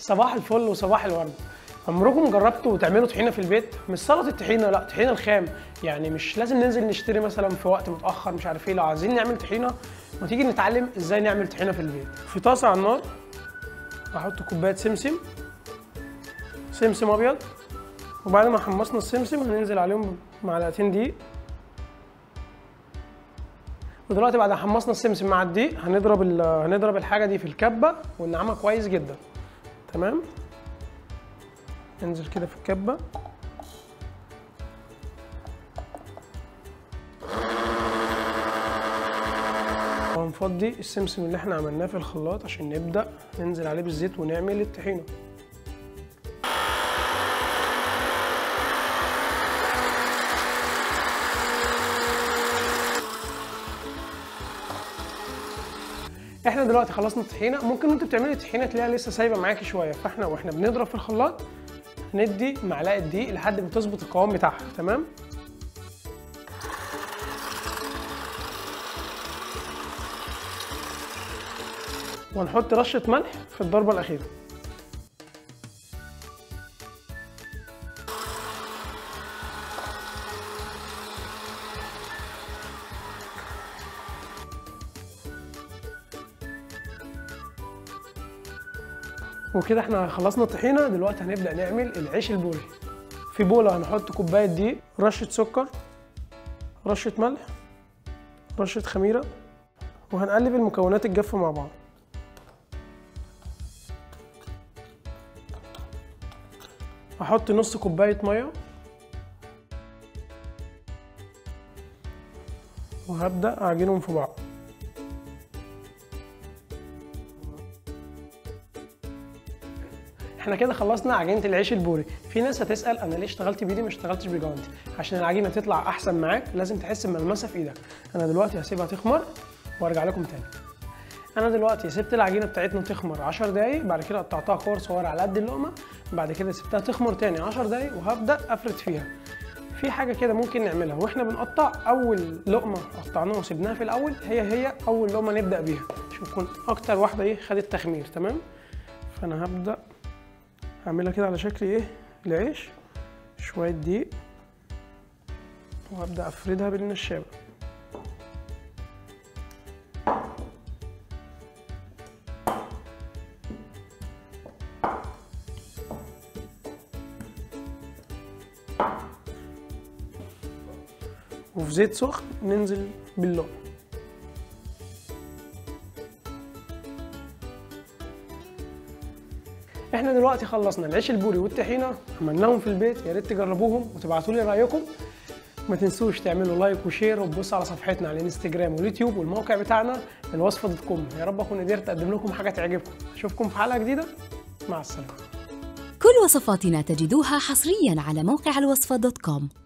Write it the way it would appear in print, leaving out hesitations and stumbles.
صباح الفل وصباح الورد. عمركم جربتوا تعملوا طحينه في البيت؟ مش سلطه الطحينه، لا، طحينه الخام. يعني مش لازم ننزل نشتري مثلا في وقت متاخر، مش عارف ايه. لو عايزين نعمل طحينه ما تيجي نتعلم ازاي نعمل طحينه في البيت. في طاسه على النار بحط كوبايه سمسم ابيض، وبعد ما حمصنا السمسم هننزل عليهم معلقتين دقيق. ودلوقتي بعد ما حمصنا السمسم مع الدقيق هنضرب الحاجه دي في الكبه وننعمها كويس جدا. تمام، ننزل كده في الكبه وهنفضي السمسم اللي احنا عملناه في الخلاط عشان نبدا ننزل عليه بالزيت ونعمل الطحينه. احنا دلوقتي خلصنا الطحينه. ممكن انت بتعملي الطحينه تلاقيها لسه سايبه معاكي شويه، فاحنا واحنا بنضرب في الخلاط ندي معلقه دقيق لحد ما تظبط القوام بتاعها. تمام، ونحط رشه ملح في الضربه الاخيره. وكده احنا خلصنا الطحينه. دلوقتي هنبدا نعمل العيش البوري. في بوله هنحط كوبايه دقيق، رشه سكر، رشه ملح، رشه خميره، وهنقلب المكونات الجافه مع بعض. هحط نص كوبايه ميه وهبدا اعجنهم في بعض. احنا كده خلصنا عجينه العيش البوري. في ناس هتسال انا ليه اشتغلت بايدي ما اشتغلتش بجوانتي؟ عشان العجينه تطلع احسن معاك لازم تحس بملمسها في ايدك. انا دلوقتي هسيبها تخمر وارجع لكم تاني. انا دلوقتي سبت العجينه بتاعتنا تخمر 10 دقايق، بعد كده قطعتها كور صغيره على قد اللقمه، بعد كده سبتها تخمر تاني 10 دقايق وهبدا افرد فيها. في حاجه كده ممكن نعملها واحنا بنقطع. اول لقمه قطعناها وسبناها في الاول هي اول لقمه نبدا بيها عشان تكون اكتر واحده خدت تخمير. تمام، فانا هبدا هعملها كده على شكل العيش، شويه دقيق، وهبدا افردها بالنشابه. وفي زيت سخن ننزل باللقمه. احنا دلوقتي خلصنا العيش البوري والطحينه، عملناهم في البيت. يا ريت تجربوهم وتبعتوا لي رايكم. ما تنسوش تعملوا لايك وشير وتبصوا على صفحتنا على الانستجرام واليوتيوب والموقع بتاعنا الوصفه.com. يا رب اكون قدرت اقدم لكم حاجه تعجبكم. اشوفكم في حلقه جديده، مع السلامه. كل وصفاتنا تجدوها حصريا على موقع الوصفة.com.